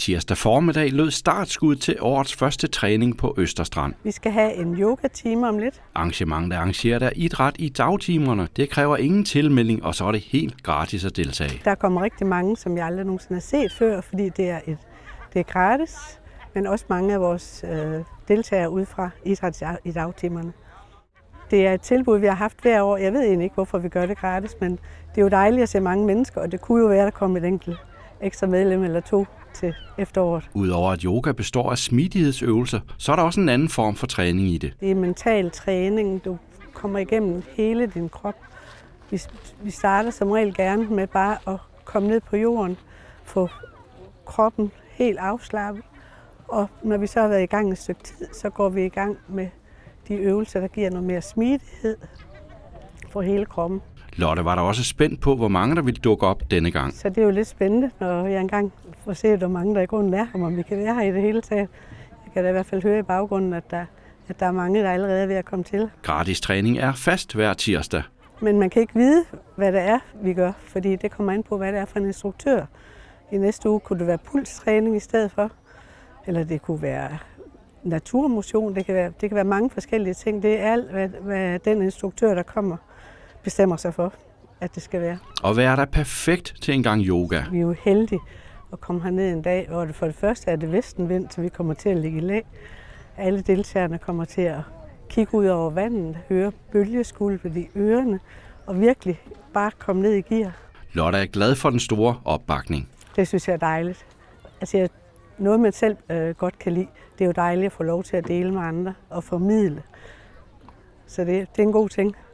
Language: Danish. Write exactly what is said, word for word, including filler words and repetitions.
Tirsdag formiddag lød startskud til årets første træning på Østerstrand. Vi skal have en yoga-time om lidt. Arrangementet arrangerer der idræt i dagtimerne. Det kræver ingen tilmelding, og så er det helt gratis at deltage. Der kommer rigtig mange, som jeg aldrig nogensinde har set før, fordi det er, et, det er gratis, men også mange af vores øh, deltagere ud fra idræt i dagtimerne. Det er et tilbud, vi har haft hver år. Jeg ved egentlig ikke, hvorfor vi gør det gratis, men det er jo dejligt at se mange mennesker, og det kunne jo være, at der kom et enkelt ekstra medlem eller to til efteråret. Udover at yoga består af smidighedsøvelser, så er der også en anden form for træning i det. Det er mental træning. Du kommer igennem hele din krop. Vi, vi starter som regel gerne med bare at komme ned på jorden, få kroppen helt afslappet, og når vi så har været i gang et stykke tid, så går vi i gang med de øvelser, der giver noget mere smidighed for hele kroppen. Lotte var der også spændt på, hvor mange der ville dukke op denne gang. Så det er jo lidt spændende, når jeg engang får set, hvor mange der i grunden er, om vi kan være her i det hele taget. Jeg kan da i hvert fald høre i baggrunden, at der, at der er mange, der allerede er ved at komme til. Gratis træning er fast hver tirsdag. Men man kan ikke vide, hvad det er, vi gør, fordi det kommer an på, hvad det er for en instruktør. I næste uge kunne det være pulstræning i stedet for, eller det kunne være naturmotion, det kan være, det kan være mange forskellige ting. Det er alt, hvad, hvad den instruktør, der kommer, bestemmer sig for, at det skal være. Og hvad er der perfekt til en gang yoga? Vi er jo heldige at komme herned en dag, hvor det for det første er det vestenvind, så vi kommer til at ligge i læ. Alle deltagerne kommer til at kigge ud over vandet, høre bølgeskvulpet i ørerne og virkelig bare komme ned i gear. Lotte er glad for den store opbakning. Det synes jeg er dejligt. Altså, noget man selv øh, godt kan lide, det er jo dejligt at få lov til at dele med andre og formidle. Så det, det er en god ting.